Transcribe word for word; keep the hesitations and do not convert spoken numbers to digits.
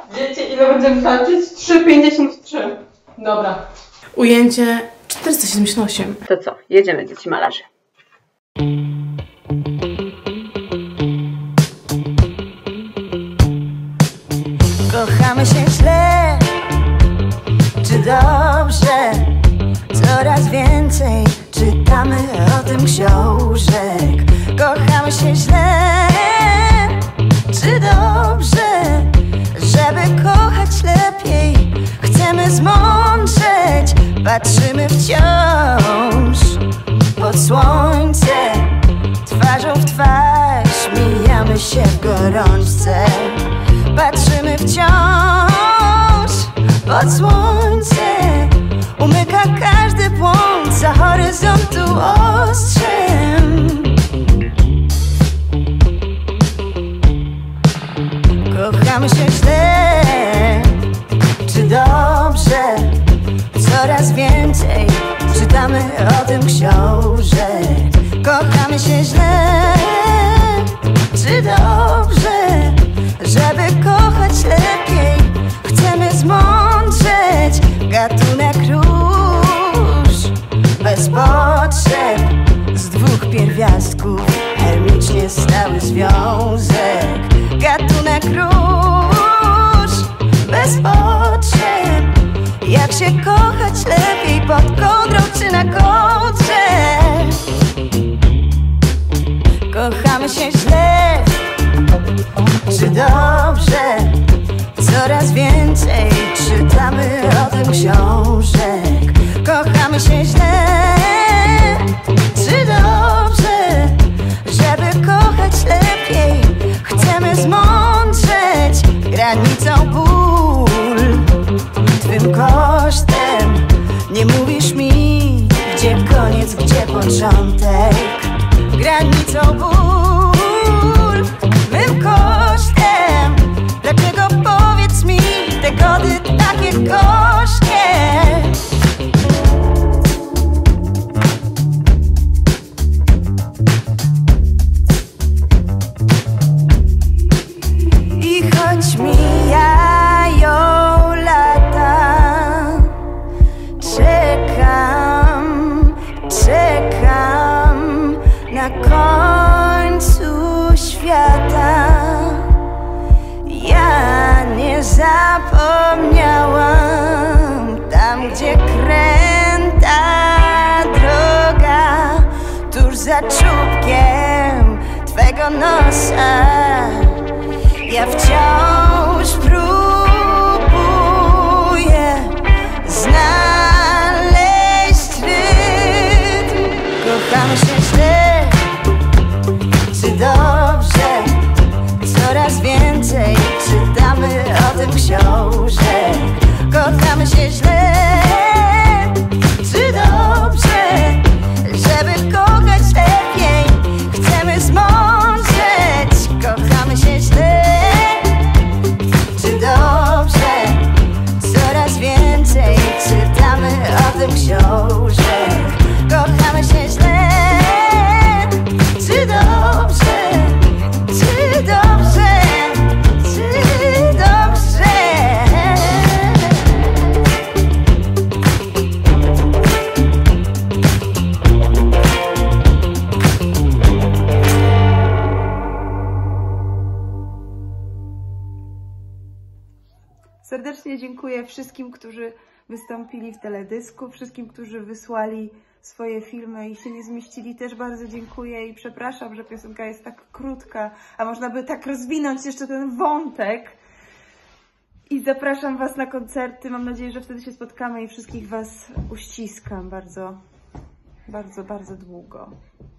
Wiecie, ile będziemy walczyć? trzy pięćdziesiąt trzy. Dobra. Ujęcie czterysta siedemdziesiąt osiem. To co? Jedziemy, dzieci malarzy. Kochamy się źle, czy dobrze? Coraz więcej czytamy o tym książek. Kochamy się źle, czy dobrze? Żeby kochać lepiej, chcemy zmądrzeć. Patrzymy wciąż pod słońce, twarzą w twarz, mijamy się w gorączce. Patrzymy wciąż pod słońce, umyka każdy błąd za horyzontu ostrzem. Kochamy się źle, czy dobrze? Coraz więcej czytamy o tym książek. Kochamy się źle, czy dobrze? Żeby kochać lepiej, chcemy zmądrzeć. Gatunek róż bez potrzeb, z dwóch pierwiastków chemicznie stały związek. Gatunek róż bez potrzeb, jak się kochać lepiej, pod kołdrą czy na kołdrze. Kochamy się źle, czy dobrze? Coraz więcej czytamy o tym książek. Kochamy się źle, czy dobrze? Żeby kochać lepiej, chcemy zmądrzeć. Granicą ból, twym kosztem. Nie mówisz mi, gdzie koniec, gdzie początek. Granicą ból, mym kosztem. Dlaczego, powiedz mi, te gody takie gorzkie? I choć mijają lata, czekam, czekam na końcu świata. Ja nie zapomniałam, tam gdzie kręta droga, tuż za czubkiem twego nosa. Ja wciąż próbuję znaleźć rytm. Kochamy się źle, czy dobrze? Coraz więcej czytamy o tym książek. Kochamy się źle, czy dobrze? Żeby kochać lepiej, chcemy zmądrzeć. Kochamy się źle, czy dobrze? Coraz więcej czytamy o tym książek. Kochamy się źle, czy dobrze? Czy dobrze? Czy dobrze? Serdecznie dziękuję wszystkim, którzy wystąpili w teledysku, wszystkim, którzy wysłali swoje filmy i się nie zmieścili. Też bardzo dziękuję i przepraszam, że piosenka jest tak krótka, a można by tak rozwinąć jeszcze ten wątek. I zapraszam Was na koncerty. Mam nadzieję, że wtedy się spotkamy i wszystkich Was uściskam bardzo, bardzo, bardzo długo.